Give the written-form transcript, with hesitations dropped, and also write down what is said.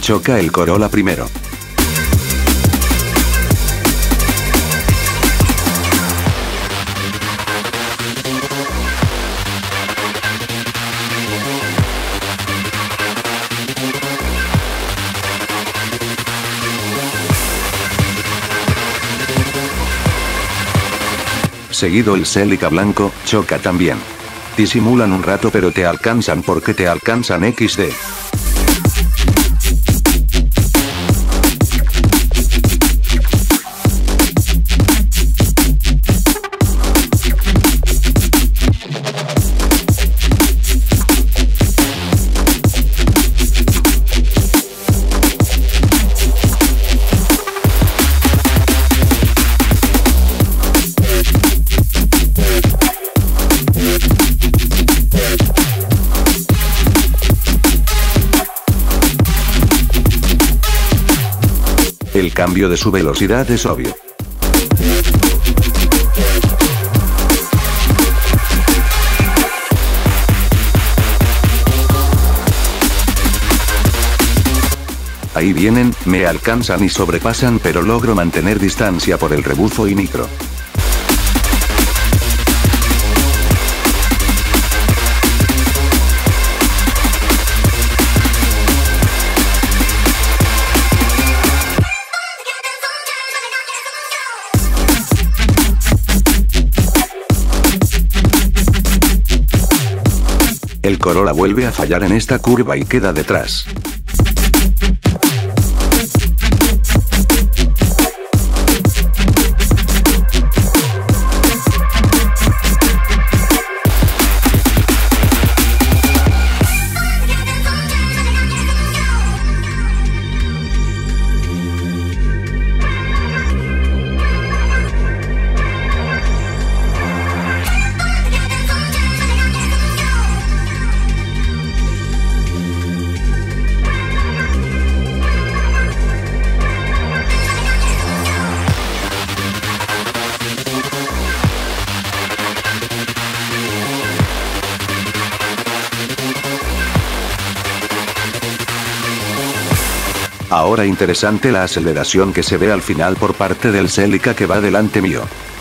choca el Corolla primero. Seguido el Celica blanco, choca también. Disimulan un rato pero te alcanzan porque te alcanzan XD. El cambio de su velocidad es obvio. Ahí vienen, me alcanzan y sobrepasan pero logro mantener distancia por el rebufo y nitro. El Corolla vuelve a fallar en esta curva y queda detrás. Ahora interesante la aceleración que se ve al final por parte del Celica que va delante mío.